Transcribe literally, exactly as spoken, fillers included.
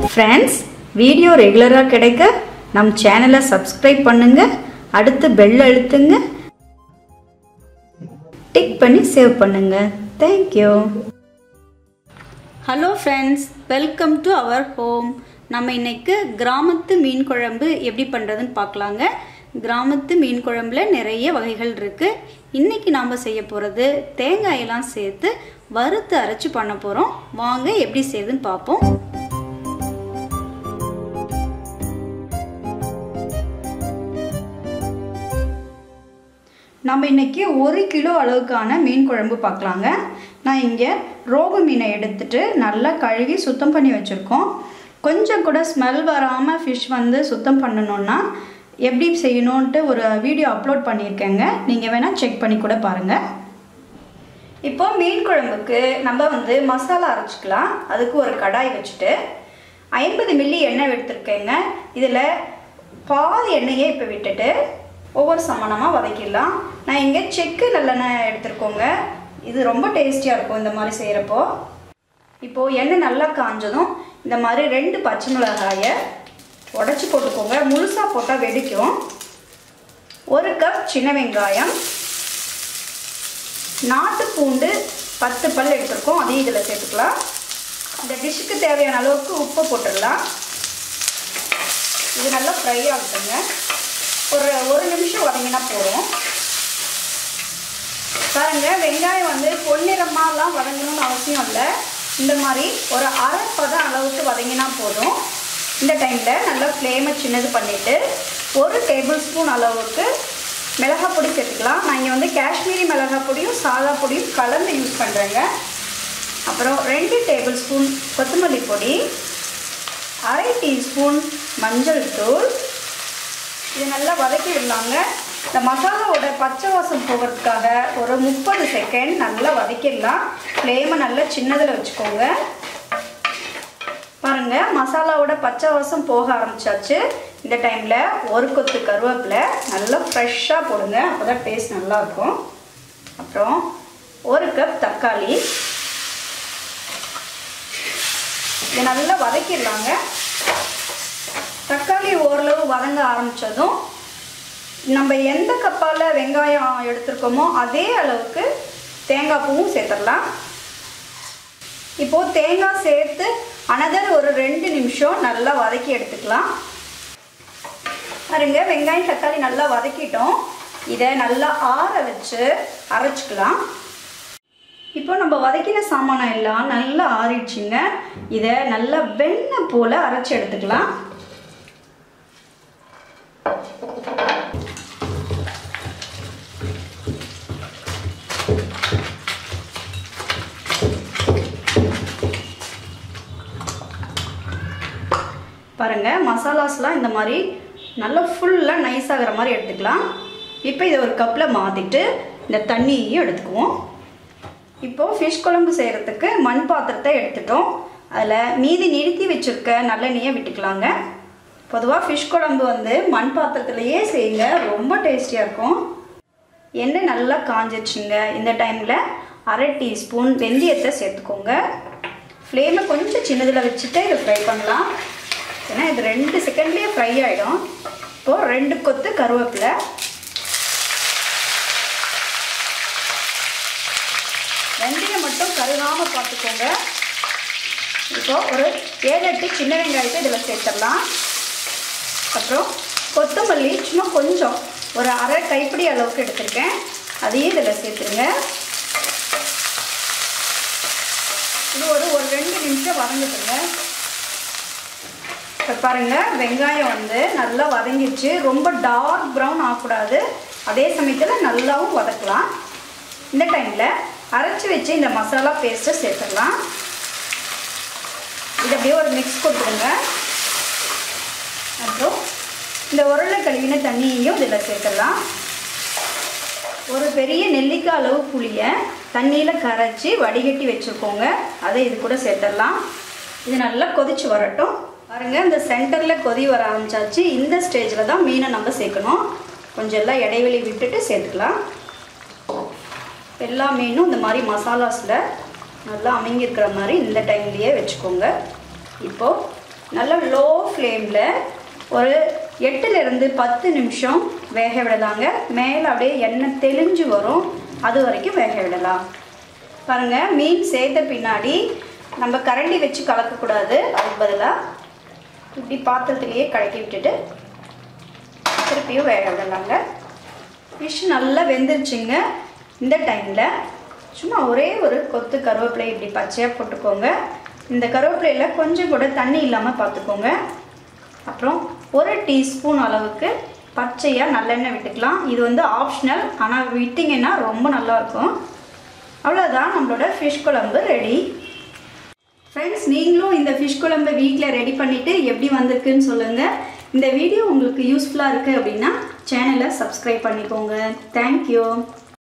Friends video रेगुलरा கிடைக்க நம் சேனலை சப்ஸ்கிரைப் பண்ணுங்க அடுத்து பெல் அழுத்துங்க டிக் பண்ணி சேவ் பண்ணுங்க thank you hello friends welcome to our home நம்ம இன்னைக்கு கிராமத்து மீன் குழம்பு எப்படி பண்றதுன்னு பார்க்கலாங்க கிராமத்து மீன் குழம்புல நிறைய வகைகள் இருக்கு இன்னைக்கு நாம செய்ய போறது தேங்காய் எல்லாம் சேர்த்து வறுத்து அரைச்சு பண்ண போறோம் வாங்க எப்படி செய்யறதுன்னு பாப்போம் நம்ம இன்னைக்கு ஒரு கிலோ அளவுக்கான மீன் குழம்பு பார்க்கலாங்க நான் இங்க ரோகு மீனை எடுத்துட்டு நல்லா கழுவி சுத்தம் பண்ணி வச்சிருக்கோம் கொஞ்சம் கூட ஸ்மெல் வராம fish வந்து சுத்தம் பண்ணனும்னா எப்படி செய்யணும்னு ஒரு வீடியோ அப்லோட் பண்ணிருக்கேங்க நீங்க வேணா செக் பண்ணி கூட பாருங்க இப்போ மீன் குழம்புக்கு நம்ம வந்து மசாலா அரைச்சுக்கலாம் அதுக்கு ஒரு கடாய் வச்சிட்டு ஐம்பது மில்லி எண்ணெய் எடுத்துர்க்கேங்க இதுல பாதி எண்ணெயை இப்ப விட்டுட்டு ஒவ்வொரு சமனமா வதக்கிடலாம் நான் இங்க செக்கு நல்லெண்ணெய் எடுத்துர்க்கோங்க இது ரொம்ப டேஸ்டியா இருக்கும் இந்த மாதிரி செய்யறப்போ இப்போ எண்ணெய் நல்லா காஞ்சதும் இந்த மாதிரி ரெண்டு பச்சை மிளகாயை உடைச்சு போட்டுக்கோங்க முழுசா போட்டா வெடிக்கும் ஒரு கப் சின்ன வெங்காயம் நாட்டு பூண்டு பத்து பல் எடுத்துர்க்கோம் அதையும் இதல சேர்த்துக்கலாம் இந்த டிஷ்க்கு தேவையான அளவுக்கு உப்பு போட்டுடலாம் இது நல்லா ஃப்ரை ஆகட்டுங்க ஒரு ஒரு நிமிஷம் வதங்கினா போதும் பாருங்க வெங்காயம் வந்து பொன்னிறமாலாம் வதங்கணும்னு அவசியம் இல்லை இந்த மாதிரி ஒரு அரை பதம் அளவுக்கு வதங்கினா போதும் இந்த டைம்ல நல்லா ஃப்ளேமை சின்னது பண்ணிட்டு ஒரு டேபிள் ஸ்பூன் அளவுக்கு மிளகாய் பொடி சேர்த்துக்கலாம் நான் இங்கே வந்து காஷ்மீரி மிளகாய் பொடியும் சாதா பொடியும் கலந்து யூஸ் பண்ணுறேங்க அப்புறம் ரெண்டு டேபிள் ஸ்பூன் கொத்தமல்லி பொடி அரை டீஸ்பூன் மஞ்சள் தூள் இது நல்லா வதக்கி விடலாங்க இந்த மசாலாவோட பச்சை வாசம் போகிறதுக்காக ஒரு முப்பது செகண்ட் நல்லா வதக்கிடலாம் ஃப்ளேமை நல்லா சின்னதில் வச்சுக்கோங்க பாருங்க மசாலாவோட பச்சை வாசம் போக ஆரம்பிச்சாச்சு இந்த டைமில் ஒரு கொத்து கருவேப்பிலை நல்லா ஃப்ரெஷ்ஷாக போடுங்க அப்போ தான் டேஸ்ட் நல்லாயிருக்கும் அப்புறம் ஒரு கப் தக்காளி இதை நல்லா வதக்கிடலாங்க தக்காளி ஓரளவு வதங்க ஆரம்பிச்சதும் நம்ம எந்த கப்பால வெங்காயம் எடுத்துர்க்கோமோ அதே அளவுக்கு தேங்காய் பூவும் சேர்த்துடலாம் இப்போ தேங்காய் சேர்த்து another ஒரு ரெண்டு நிமிஷம் நல்லா வதக்கி எடுத்துக்கலாம் பாருங்க வெங்காயம் தக்காளி நல்லா வதக்கிட்டோம் இதை நல்லா ஆற வச்சு அரைச்சுக்கலாம் இப்போ நம்ம வதக்கின சாமானை எல்லாம் நல்லா ஆறிடுச்சுங்க இதை நல்லா வெண்ணெய் போல அரைச்சு எடுத்துக்கலாம் பாருங்க மசாலாஸ்லாம் இந்த மாதிரி நல்லா ஃபுல்லா நைஸ் ஆகுற மாதிரி எடுத்துக்கலாம் இப்போ இதை ஒரு கப்ல மாத்திட்டு இந்த தண்ணியையும் எடுத்துக்குவோம் இப்போ ஃபிஷ் குழம்பு செய்யறதுக்கு மண் பாத்திரத்தை எடுத்துட்டோம் அதுல மீதி நிறுத்தி வச்சிருக்க நல்லெண்ணெயை விட்டுக்கலாங்க பொதுவா ஃபிஷ் குழம்பு வந்து மண் பாத்திரத்திலேயே செய்யுங்க ரொம்ப டேஸ்டியா இருக்கும் எண்ணெய் நல்லா காஞ்சிடுச்சுங்க இந்த டைம்ல அரை டீஸ்பூன் வெந்தயத்தை சேர்த்துக்கோங்க ஃப்ளேமை கொஞ்சம் சின்னதில் வச்சுட்டு இதை ஃப்ரை பண்ணலாம் ஏன்னா இது ரெண்டு செகண்ட்லேயே ஃப்ரை ஆகிடும் இப்போது ரெண்டு கொத்து கருவேப்பிலை வெந்தயம் மட்டும் கருகாமல் பார்த்துக்கோங்க இப்போது ஒரு ஏழு எட்டு சின்ன வெங்காயத்தை இதில் சேர்த்துடலாம் அப்புறம் கொத்தமல்லி சும்மா கொஞ்சம் ஒரு அரை கைப்பிடி அளவுக்கு எடுத்திருக்கேன் அதையும் இதில் சேர்த்துருங்க இது ஒரு ஒரு ரெண்டு நிமிஷம் வதங்கிட்டுங்க இப்போ பாருங்க வெங்காயம் வந்து நல்லா வதங்கிடுச்சு ரொம்ப டார்க் ப்ரௌன் ஆகக்கூடாது அதே சமயத்தில் நல்லாவும் வதக்கலாம் இந்த டைமில் அரைச்சி வச்சு இந்த மசாலா பேஸ்ட்டை சேர்த்துடலாம் இது அப்படியே ஒரு மிக்ஸ் கொடுத்துருங்க அப்புறம் இந்த உருளை கழுவின தண்ணியையும் இதில் சேர்த்துடலாம் ஒரு பெரிய நெல்லிக்காய் அளவு புளியை தண்ணியில் கரைச்சி வடிகட்டி வச்சுக்கோங்க அதை இது கூட சேர்த்துடலாம் இது நல்லா கொதிச்சு வரட்டும் பாருங்க இந்த சென்டரில் கொதி வர ஆரம்பிச்சாச்சு இந்த ஸ்டேஜில் தான் மீனை நம்ம சேர்க்கணும் கொஞ்சம் எல்லாம் இடைவெளி விட்டுட்டு சேர்த்துக்கலாம் எல்லா மீனும் இந்த மாதிரி மசாலாஸில் நல்லா அமைங்கிருக்கிற மாதிரி இந்த டைம்லேயே வச்சுக்கோங்க இப்போது நல்லா லோ ஃப்ளேமில் ஒரு எட்டுலேருந்து பத்து நிமிஷம் வேக விடலாங்க. மேலே அப்படியே எண்ணெய் தெளிஞ்சு வரும், அது வரைக்கும் வேக விடலாம். பாருங்கள், மீன் சேர்த்த பின்னாடி நம்ம கரண்டி வச்சு கலக்கக்கூடாது. அதுக்கு பதிலாக இப்படி பாத்திரத்துலேயே கலக்கி விட்டுட்டு திருப்பியும் வேக விடலாங்க. ஃபிஷ் நல்லா வெந்துருச்சுங்க. இந்த டைமில் சும்மா ஒரே ஒரு கொத்து கருவேப்பிலை இப்படி பச்சையாக போட்டுக்கோங்க. இந்த கருவேப்பிலையில் கொஞ்சம் கூட தண்ணி இல்லாமல் பார்த்துக்கோங்க. அப்புறம் ஒரு டீஸ்பூன் அளவுக்கு பச்சையாக நல்லெண்ணெய் விட்டுக்கலாம். இது வந்து ஆப்ஷனல், ஆனால் விட்டிங்கன்னா ரொம்ப நல்லாயிருக்கும். அவ்வளோதான், நம்மளோட ஃபிஷ் குழம்பு ரெடி. ஃப்ரெண்ட்ஸ், நீங்களும் இந்த ஃபிஷ் குழம்பை வீட்டில் ரெடி பண்ணிவிட்டு எப்படி வந்திருக்குன்னு சொல்லுங்கள். இந்த வீடியோ உங்களுக்கு யூஸ்ஃபுல்லாக இருக்குது அப்படின்னா சேனலை சப்ஸ்கிரைப் பண்ணிக்கோங்க. தேங்க்யூ.